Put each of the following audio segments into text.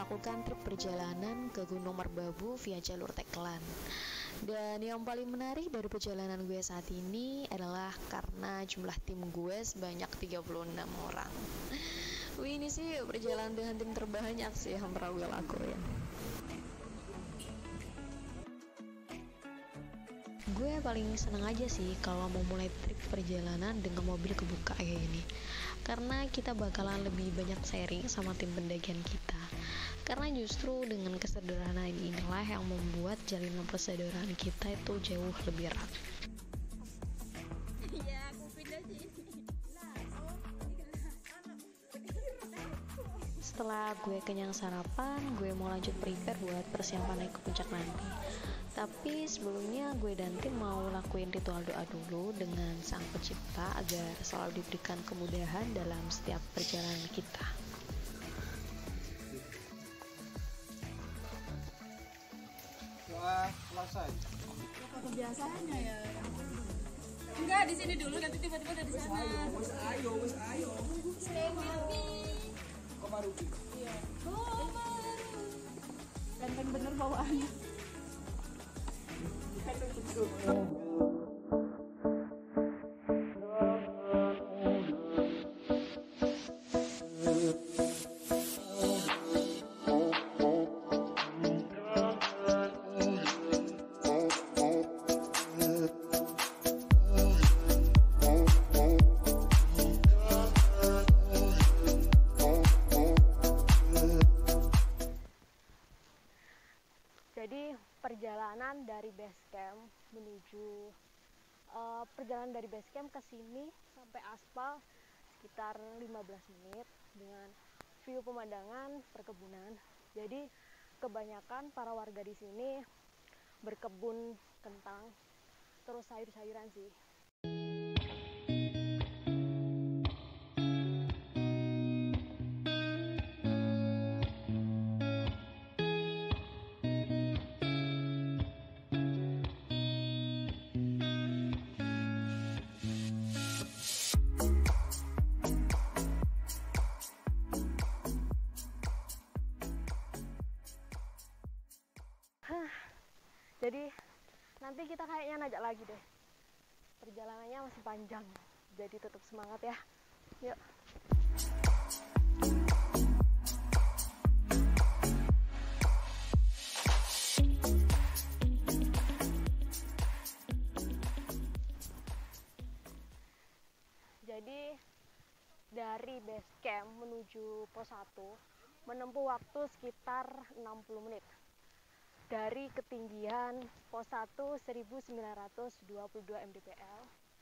melakukan trip perjalanan ke Gunung Merbabu via jalur Tekelan. Dan yang paling menarik dari perjalanan gue saat ini adalah karena jumlah tim gue sebanyak 36 orang. Wih, ini sih perjalanan dengan tim terbanyak sih yang pernah gue lakuin. Gue paling seneng aja sih kalau mau mulai trip perjalanan dengan mobil kebuka kayak gini, karena kita bakalan lebih banyak sharing sama tim pendakian kita. Karena justru dengan kesederhanaan inilah yang membuat jalinan persaudaraan kita itu jauh lebih erat. Setelah gue kenyang sarapan, gue mau lanjut prepare buat persiapan naik ke puncak nanti. Tapi sebelumnya gue dan tim mau lakuin ritual doa dulu dengan Sang Pencipta agar selalu diberikan kemudahan dalam setiap perjalanan kita. Doa selesai. Kebiasaannya ya. Enggak, di sini dulu nanti tiba-tiba udah di sana. Ayo. Stay with me. Kok baru gitu? Iya. Ganteng bener bawaannya. Jadi perjalanan dari base camp menuju perjalanan dari base camp ke sini sampai aspal sekitar 15 menit dengan view pemandangan perkebunan. Jadi kebanyakan para warga di sini berkebun kentang terus sayur-sayuran sih. Jadi nanti kita kayaknya najak lagi deh. Perjalanannya masih panjang, jadi tetap semangat ya. Yuk. Jadi dari base camp menuju pos 1 menempuh waktu sekitar 60 menit. Dari ketinggian pos 1 1922 mdpl.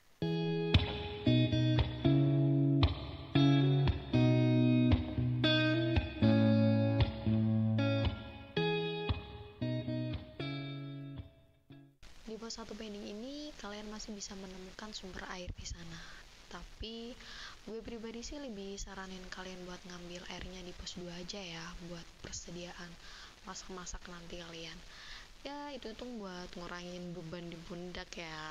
Di pos 1 pending ini kalian masih bisa menemukan sumber air di sana. Tapi gue pribadi sih lebih saranin kalian buat ngambil airnya di pos 2 aja ya, buat persediaan masak-masak nanti kalian. Ya itu tuh buat ngurangin beban di pundak ya.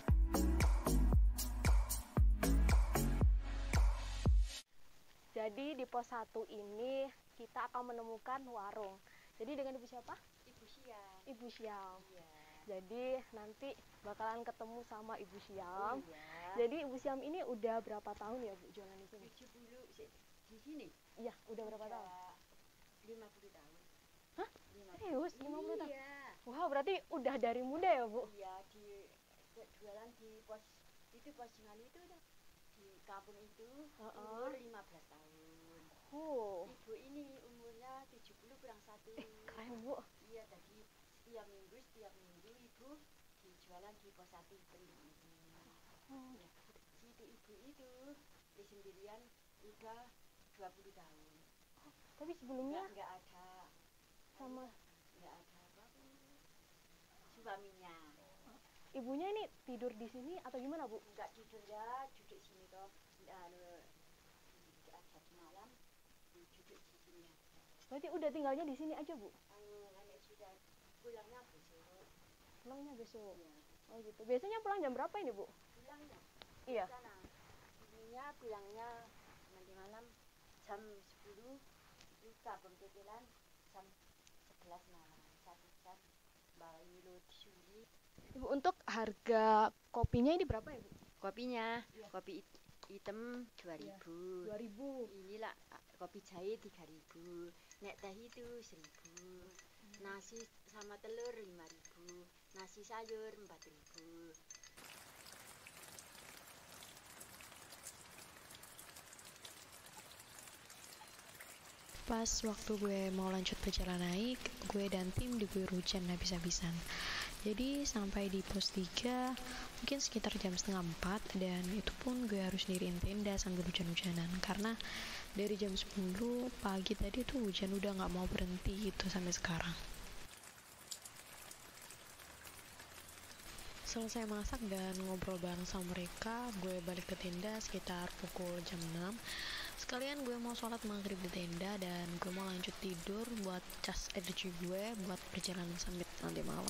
Jadi di pos 1 ini kita akan menemukan warung. Jadi dengan ibu siapa? Ibu Siam. Ibu Siam. Iya. Jadi nanti bakalan ketemu sama Ibu Siam. Oh, iya. Jadi Ibu Siam ini udah berapa tahun ya Bu jualan di sini? 70 di sini. Iya, udah berapa tahun? 50 tahun. Hah? 50. Serius? 50 tahun? Iya. Wah, berarti udah dari muda ya, Bu? Iya, jualan di pos Singali itu udah di kampung itu umur 15 tahun. Oh. Ibu ini umurnya 70 kurang 1. Keren, Bu. Iya, tadi setiap minggu ibu dijualan di pos 1 pending itu. Oh. Ya, situ ibu itu di sendirian udah 20 tahun. Tapi sebelumnya Enggak ada sama enggak ada apa-apa suaminya. ibunya ini tidur di sini atau gimana, Bu? Enggak tidur ya, duduk sini toh. Ada malam duduk di sini aja. Berarti udah tinggalnya di sini aja, Bu? Nenek sudah pulangnya besok. Pulangnya besok. Ya, Oh gitu. Biasanya pulang jam berapa ini, Bu? pulangnya. Iya. Sana. Ibunya pulangnya nanti malam jam 10 itu kampung Tetelan jam 11 malam. 1 jam bawa Milo disuli. Ibu, untuk harga kopinya ini berapa ya, Bu? Kopinya, kopi hitam 2000. 2000. Inilah kopi jahe 3000. Nek teh itu 1000. Nasi sama telur 5000. Nasi sayur 4000. Pas waktu gue mau lanjut perjalanan naik, gue dan tim diguyur hujan habis-habisan. Jadi sampai di pos 3 mungkin sekitar jam setengah 4, dan itu pun gue harus diriin tenda sambil hujan-hujanan karena dari jam 10 pagi tadi tuh hujan udah gak mau berhenti gitu sampai sekarang. Selesai masak dan ngobrol bareng sama mereka, gue balik ke tenda sekitar pukul jam 6. Sekalian gue mau sholat maghrib di tenda dan gue mau lanjut tidur buat cas energi gue buat perjalanan sampai nanti malam.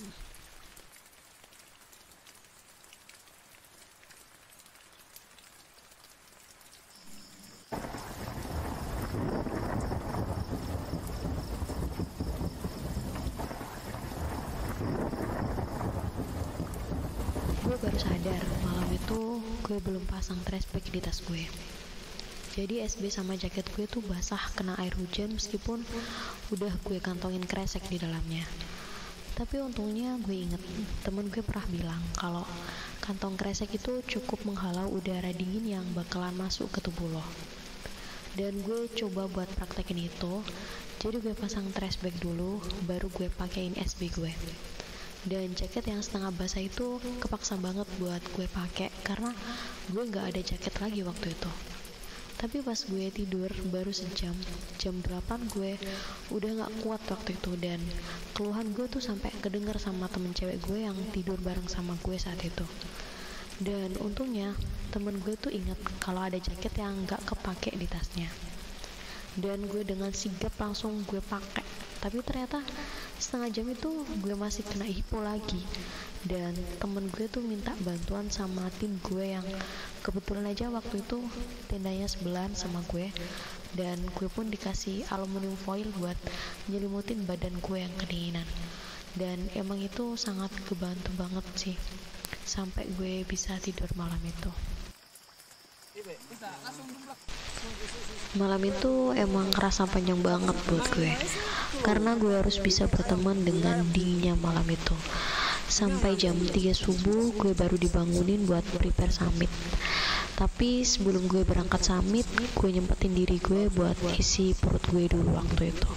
Gue baru sadar malam itu gue belum pasang trash bag di tas gue. Jadi SB sama jaket gue tuh basah kena air hujan meskipun udah gue kantongin kresek di dalamnya. Tapi untungnya gue inget temen gue pernah bilang kalau kantong kresek itu cukup menghalau udara dingin yang bakalan masuk ke tubuh lo. Dan gue coba buat praktekin itu. Jadi gue pasang trash bag dulu, baru gue pakein SB gue. Dan jaket yang setengah basah itu kepaksa banget buat gue pakai karena gue nggak ada jaket lagi waktu itu. Tapi pas gue tidur baru sejam, jam 8 gue udah gak kuat waktu itu, dan keluhan gue tuh sampai kedenger sama temen cewek gue yang tidur bareng sama gue saat itu. Dan untungnya temen gue tuh inget kalau ada jaket yang gak kepake di tasnya. Dan gue dengan sigap langsung gue pakai. Tapi ternyata setengah jam itu gue masih kena hipo lagi. Dan temen gue tuh minta bantuan sama tim gue yang kebetulan aja waktu itu tendanya sebelahan sama gue, dan gue pun dikasih aluminium foil buat nyelimutin badan gue yang kedinginan. Dan emang itu sangat kebantu banget sih sampai gue bisa tidur malam itu. Malam itu emang kerasa panjang banget buat gue karena gue harus bisa berteman dengan dinginnya malam itu. Sampai jam 3 subuh gue baru dibangunin buat prepare summit. Tapi sebelum gue berangkat summit, gue nyempetin diri gue buat isi perut gue dulu waktu itu.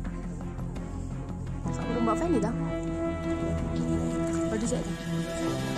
Mbak Fendi dah. Berdiri.